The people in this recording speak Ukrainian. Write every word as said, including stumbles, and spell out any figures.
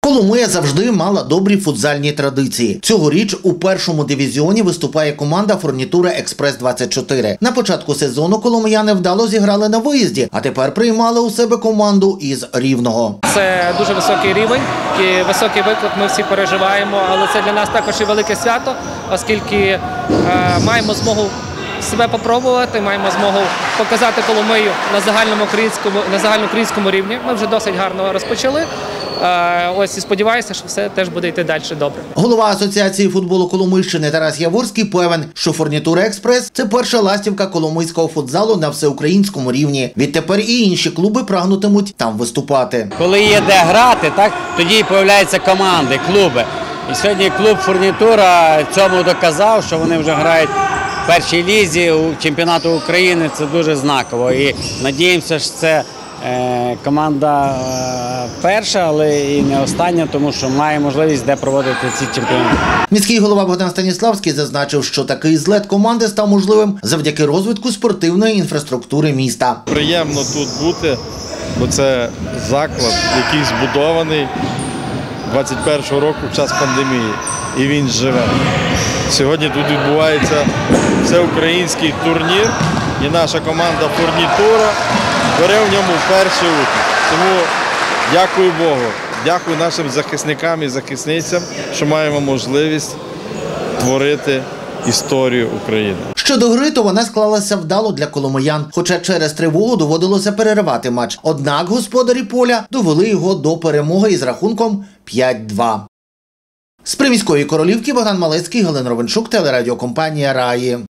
Коломия завжди мала добрі футзальні традиції. Цьогоріч у першому дивізіоні виступає команда «Фурнітура Експрес двадцять чотири». На початку сезону коломияни вдало зіграли на виїзді, а тепер приймали у себе команду із Рівного. Це дуже високий рівень і високий виклик ми всі переживаємо, але це для нас також і велике свято, оскільки е, маємо змогу себе попробувати, маємо змогу показати Коломию на загальному українському, на загальноукраїнському рівні. Ми вже досить гарно розпочали. Ось і сподіваюся, що все теж буде йти далі добре. Голова Асоціації футболу Коломийщини Тарас Яворський певен, що «Фурнітура Експрес» – це перша ластівка коломийського футзалу на всеукраїнському рівні. Відтепер і інші клуби прагнутимуть там виступати. Коли є де грати, так, тоді і з'являються команди, клуби. І сьогодні клуб «Фурнітура» цьому доказав, що вони вже грають в першій лізі у чемпіонату України. Це дуже знаково. І надіємося, що це команда перша, але і не остання, тому що має можливість де проводити ці чемпіонати. Міський голова Богдан Станіславський зазначив, що такий злет команди став можливим завдяки розвитку спортивної інфраструктури міста. Приємно тут бути, бо це заклад, який збудований двадцять першого року в час пандемії, і він живе. Сьогодні тут відбувається всеукраїнський турнір, і наша команда «Фурнітура» бере в ньому перший участь. Тому дякую Богу, дякую нашим захисникам і захисницям, що маємо можливість творити історію України. Щодо гри, то вона склалася вдало для коломиян, хоча через тривогу доводилося переривати матч. Однак господарі поля довели його до перемоги із рахунком п'ять-два. З приміської Королівки Богдан Малецький, Галина Ровенчук, телерадіокомпанія «Раї».